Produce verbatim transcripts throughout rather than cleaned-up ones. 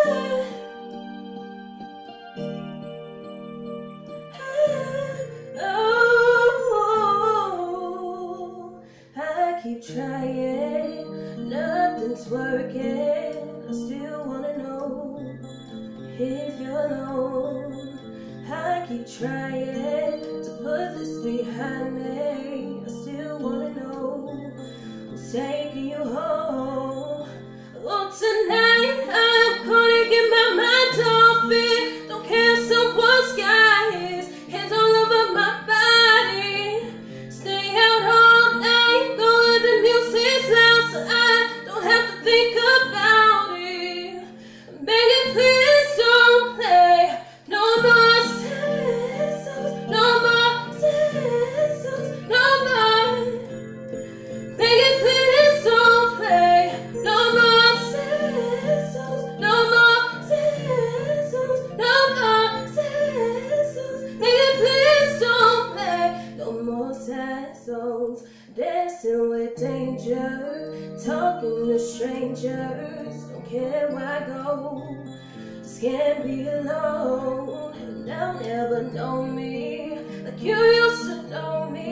Oh, I keep trying, nothing's working. I still wanna know if you're alone. I keep trying to put this behind me. I still wanna know who's taking you home. Oh, tonight I'm gonna get my mind off it. Don't care if someone's sky is hands all over my body. Stay out all night, go where the music's loud, so I don't have to think about it. Begging, please don't play no more sad songs, no more sad songs, no more. Begging, please don't play no more sad songs, no more sad songs, no more sad songs. Begging, please don't play no more sad songs. Dancing with danger, talking to strangers, don't care where I go. Just can't be alone, and they'll never know me like you used to know me.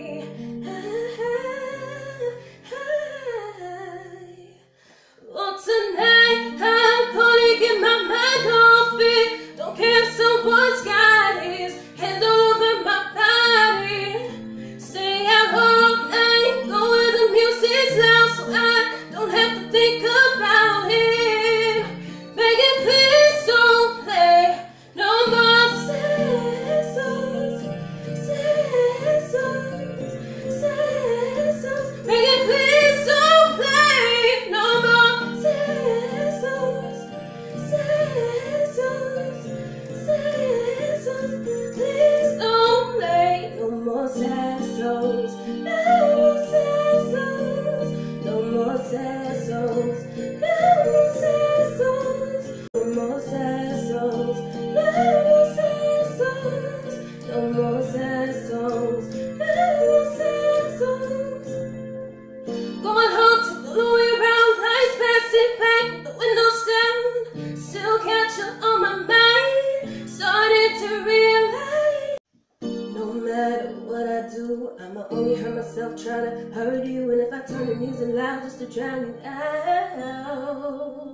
Oh, tonight I'm gonna get my mind off it. Don't care if someone's got his hand all over my body. Stay out all night, go where the music's loud, so I don't have to think about it. Begging, please don't play no more sad songs, sad songs, sad songs. Begging, please don't play no more sad songs, sad songs, sad songs. Please don't play no more sad songs, no more sad songs, no more sad songs, no more sad songs, no more sad songs, no more sad songs, no more sad songs, no more sad songs. Going home to the Louis Brown lights, passing back with the windows down. Still catch you on my mind, starting to realize no matter what I do, I'ma only hurt myself trying to hurt you. And if I turn the music loud just to drown you out,